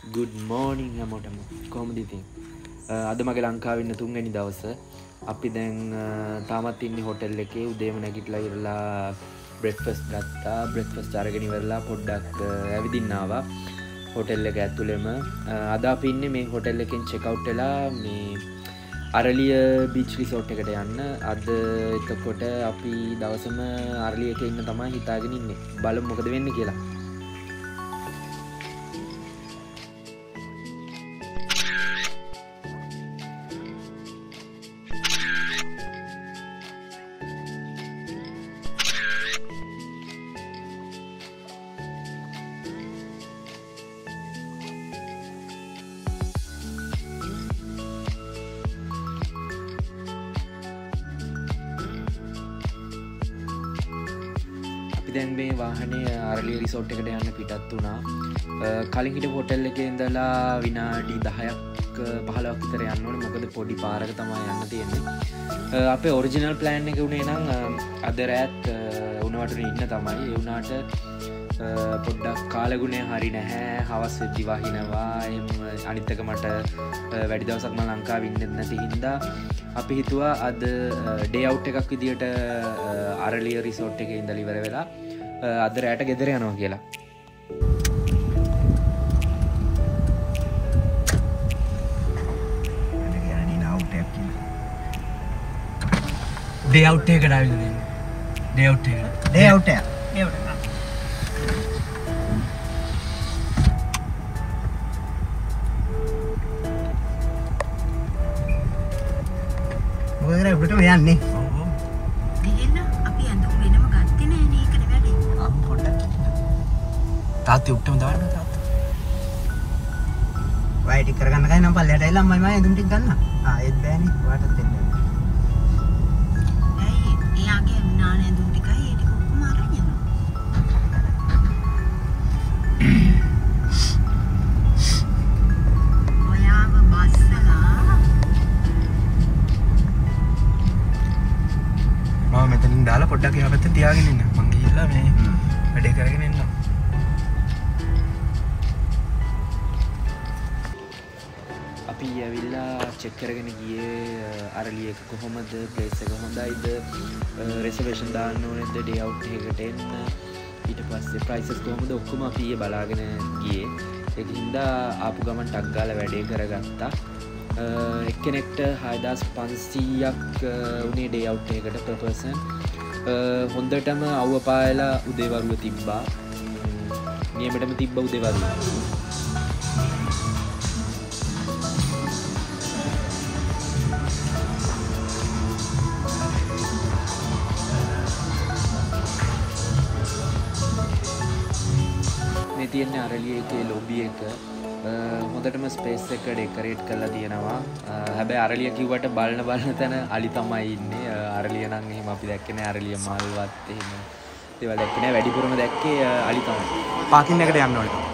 good morning හැමෝටම කොහොමද ඉතින් අද මගේ ලංකාවේ ඉන්න තුන්වෙනි දවස අපි දැන් තාමත් ඉන්නේ හොටෙල් එකේ උදේම නැගිටලා ඉරලා බ්‍රෙක්ෆාස්ට් ගත්තා බ්‍රෙක්ෆාස්ට් අරගෙන ඉවරලා පොඩ්ඩක් ඇවිදින්න ආවා හොටෙල් එක ඇතුළෙම අද අපි ඉන්නේ මේ හොටෙල් එකෙන් චෙක් අවුට් වෙලා මේ අරලිය බීච් රිසෝට් එකට යන්න අද එතකොට අපි දවසම අරලිය එකේ ඉන්න තමයි හිතාගෙන ඉන්නේ බලමු මොකද වෙන්නේ කියලා දැන් මේ වාහනේ අරලිය රිසෝට් එකට යන්න පිටත් වුණා කලින් හිටපු හොටෙල් එකේ ඉඳලා විනාඩි 10ක් 15ක් විතර යන්න ඕනේ මොකද පොඩි පාරක තමයි යන්න තියෙන්නේ අපේ ඔරිජිනල් ප්ලෑන් එක උනේ නම් අද රාත් උණවටුනේ ඉන්න තමයි ඒ වුණාට පොඩ්ඩක් කාලගුණය හරි නැහැ හවස් වෙද්දි වහිනවා එහෙම අනිත් එක මට වැඩි දවසක් මම ලංකාවේ ඉන්නේ නැති හින්දා අපි හිතුවා අද ඩේ අවුට් එකක් විදියට අරලිය රිසෝට් එකේ ඉඳලා ඉවර වෙලා අද රැට ගෙදර යනවා කියලා ඩේ අවුට් එකකට ආවිල්ලා ඩේ අවුට් එක ඩේ අවුට් එක ඔයගොල්ලෝ උඩට යන්නේ තාත්තේ උට්ටම දාන්න තාත්තා. වයි ටික කරගන්න කයි නම් පල්ලයට ඇවිල්ලා අම්මයි මම ඇඳුම් ටික ගන්න. ඒත් බෑනේ. ඔයාටත් දෙන්න. ඇයි එයාගේ නාන ඇඳුම් ටිකයි ඒ ටික ඔක්කොම අරන් යනවා. ඔයාව බස්සලා මම මෙතනින් දාලා පොඩ්ඩක් එහා පැත්තේ තියාගෙන ඉන්න. මං ගිහිල්ලා මේ වැඩේ කරගෙන එන්නම්. අපි ඇවිල්ලා චෙක් කරගෙන ගියේ අරලිය එක කොහොමද ප්ලේස් එක හොඳයිද රිසර්වේෂන් දාන්න ඕනේද ඩේ අවුට් එකකට එන්න ඊට පස්සේ ප්‍රයිසස් කොහොමද ඔක්කොම අපි බලාගෙන ගියේ ඒකින්ද ආපු ගමන් ටක් ගාලා වැඩේ කරගත්තා එක්කෙනෙක්ට 6500ක් උනේ ඩේ අවුට් එකකට per person හොඳටම අවුව පායලා උදේවරුව තිබ්බා නියමෙටම තිබ්බ උදේවරුව තියෙන්නේ අරලිය එකේ ලොබි එක හොඳටම ස්පේස් එක ඩෙකොරේට් කරලා තියෙනවා හැබැයි අරලිය කිව්වට බලන තැන අලි තමයි ඉන්නේ අරලිය නම් එහෙම අපි දැක්කේ නෑ අරලිය මල්වත් එහෙම ඒවා දැක්කේ නෑ වැඩිපුරම දැක්කේ අලි තමයි පාකින් එකට යන්න ඕනේ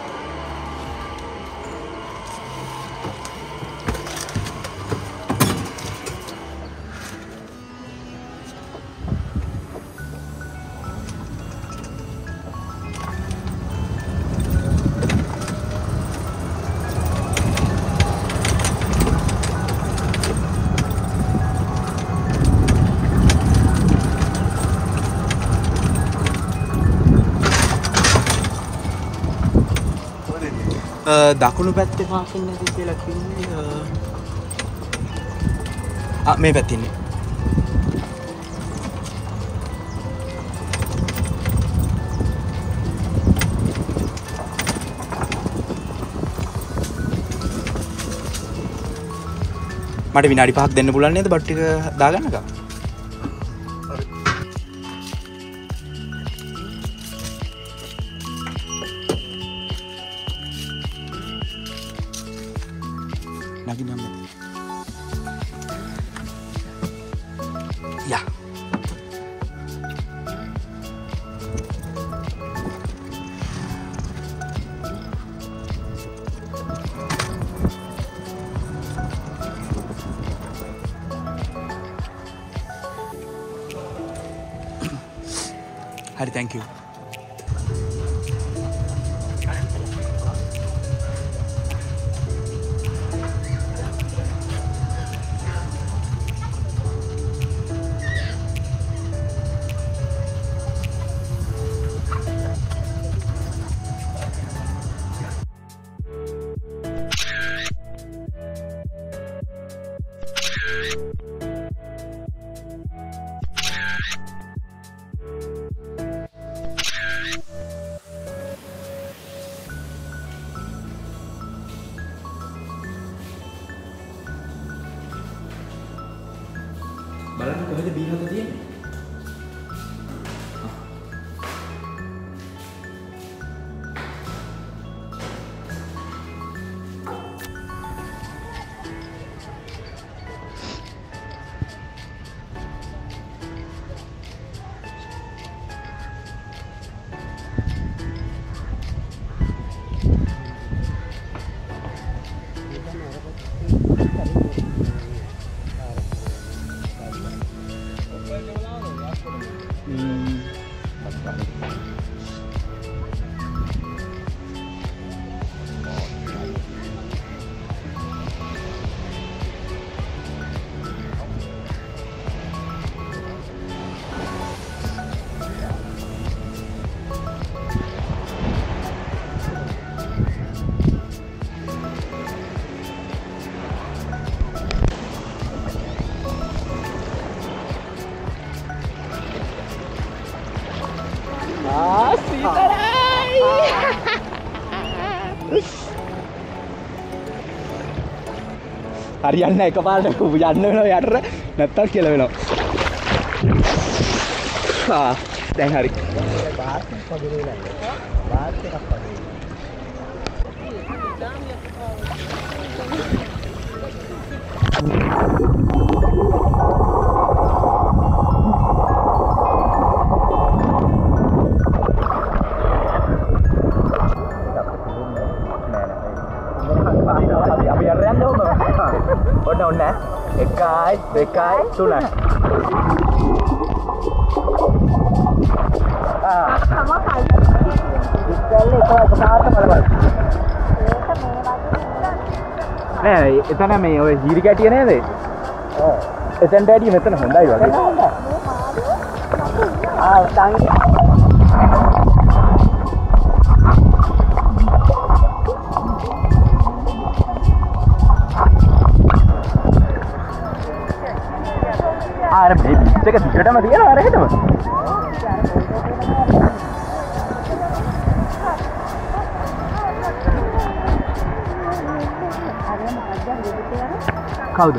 දකුණු පැත්තේ පාකින් නැති කියලා කිව්වේ මේ පැත්තේ ඉන්නේ මට විනාඩි 5ක් දෙන්න පුළුවන් නේද බට් ටික දාගන්නකම් lagi nama ya Hari, thank you. බලන්න කොහෙද බීහත තියෙන්නේ? හරියන්නේ එකපාරට යන්න වෙනවා යටට නැත්තම් කියලා වෙනවා. දැන් හරි. බාස් එකක් වගේ නේද? බාස් එකක් වගේ. Udah ekkai, tulah. sama kali. Sekali kalau ke sana malah. Nah, itu namanya ඔය හීරි කැටිය නේද? ඔව්. එතෙන්ට ඇටි මෙතන හොඳයි වගේ. තංගි. අර මේ බීච් එක දිගටම තියෙනවා අර හෙටම. කවුද?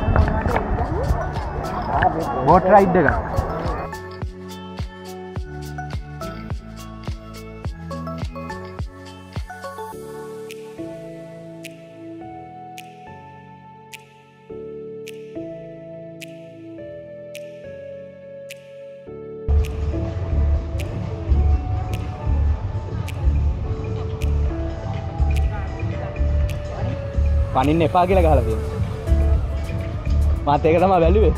බෝට් රයිඩ් එක. පනින්න එපා කියලා ගහලා තියෙනවා. මාත් ඒක තමයි බැලුවේ.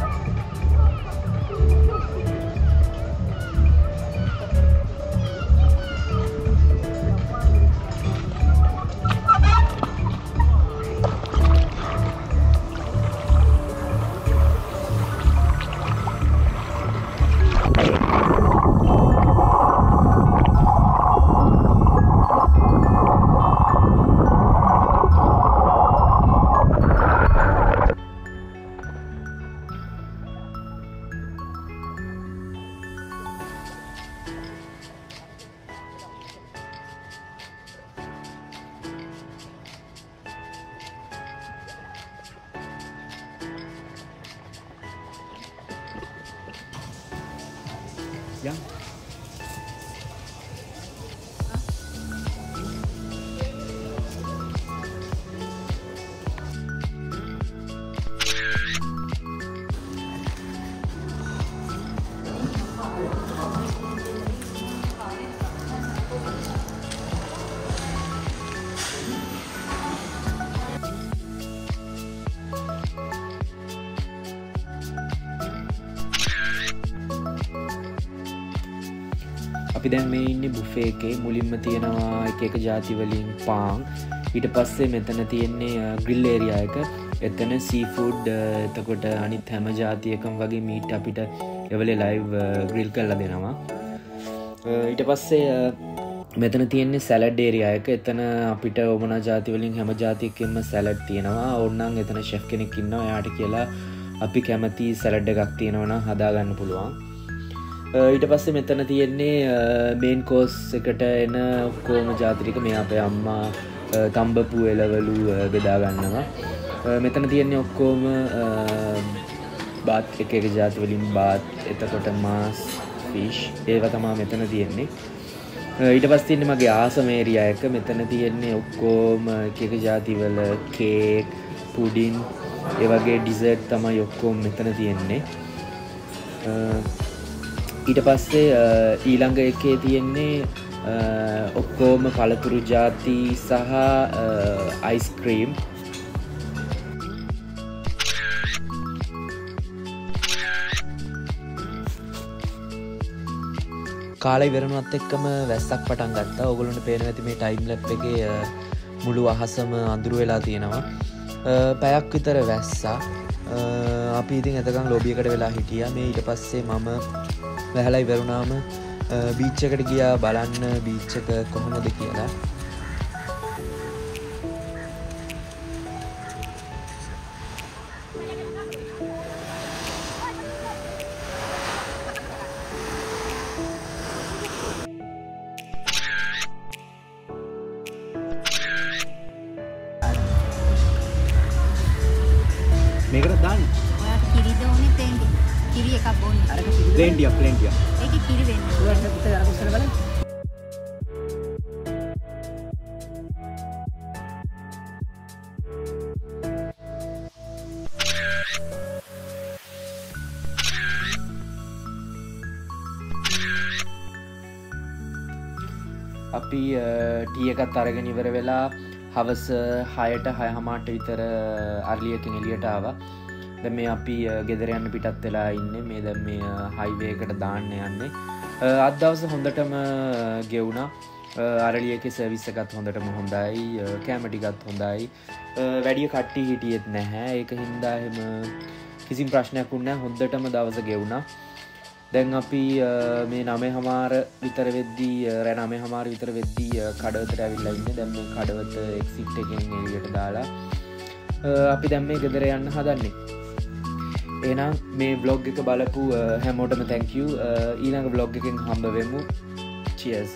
Yang අපි දැන් මේ ඉන්නේ බුෆේ එකේ. මුලින්ම තියෙනවා එක එක ಜಾති වලින් පාන්. ඊට පස්සේ මෙතන තියෙන්නේ ග්‍රිල් ඒරියා එක. එතන සී ෆුඩ්, එතකොට අනිත් හැම ಜಾතියකම වගේ මීට් අපිට එවලේ ලයිව් ග්‍රිල් කරලා දෙනවා. ඊට පස්සේ මෙතන තියෙන්නේ සැලඩ් ඒරියා එක. එතන අපිට ඕමනා ಜಾති වලින් හැම ಜಾතියකින්ම සැලඩ් තියෙනවා. ඕනනම් එතන ෂෙෆ් කෙනෙක් ඉන්නවා. එයාට කියලා අපි කැමති සැලඩ් එකක් තියෙනවා නම් හදා ගන්න පුළුවන්. ඊට පස්සේ මෙතන තියෙන්නේ මේන් කෝස් එකට එන ඔක්කොම ಜಾති ටික මේ අපේ අම්මා තම්බපු එළවලු බෙදා ගන්නවා. මෙතන තියෙන්නේ ඔක්කොම බාත් එක ජාති වලින් බාත් එතකොට මාස් ෆිෂ් ඒවා තමයි මෙතන තියෙන්නේ. ඊට පස්සේ තියෙන්නේ මගේ ආසම ඒරියා එක. මෙතන තියෙන්නේ ඔක්කොම එක ජාති වල කේක් පුඩින් ඒ වගේ ඩිසර්ට් තමයි ඔක්කොම මෙතන තියෙන්නේ. ඊට පස්සේ ඊළඟ එකේ තියෙන්නේ ඔක්කොම පළතුරු ජාති සහ අයිස්ක්‍රීම්. කාලය ඉවරනවත් එක්කම වැස්සක් පටන් ගත්තා. ඔයගොල්ලන්ට පේනවා ඇති මේ ටයිම් ලැප් එකේ මුළු අහසම අඳුර වෙලා තියෙනවා. පැයක් විතර වැස්සා. අපි ඉතින් එතකන් ලොබි එකට වෙලා හිටියා. මේ ඊට පස්සේ මම වැහලා ඉවරුණාම බීච් එකට ගියා බලන්න බීච් එක කොහොමද කියලා. මේකට දාන්න. ඔයාට කිරි දෝනේ ප්ලේන්ටි. කිරි එකක් බොන්න. අරක ප්ලේන්ටිය. ඒකේ කිරි වෙන්නේ. ඔයාට පුතේ අර කුස්සල බලන්න. අපි ටී එකත් අරගෙන ඉවර වෙලා හවස 6ට 6:00ට විතර අර්ලියකින් එළියට ආවා. දැන් මේ අපි ගෙදර යන්න පිටත් වෙලා ඉන්නේ. මේ දැන් මේ හයිවේ එකට දාන්න යන්නේ. අද දවස හොඳටම ගෙවුණා. අරලියකේ සර්විස් එකත් හොඳටම හොඳයි. කැම ටිකත් හොඳයි. වැඩි කට්ටිය හිටියෙත් නැහැ. ඒක හින්දා එහෙම කිසිම ප්‍රශ්නයක් වුණේ නැහැ. හොඳටම දවස ගෙවුණා. දැන් අපි මේ 9:00 විතර වෙද්දී රෑ 9:00 විතර වෙද්දී කඩවතට ඇවිල්ලා ඉන්නේ. දැන් මේ කඩවත එක්සිට් එකෙන් එළියට දාලා අපි දැන් මේ ගෙදර යන්න හදන්නේ. එහෙනම් මේ vlog එක බලපු හැමෝටම thank you. ඊළඟ vlog එකෙන් හම්බ වෙමු. cheers.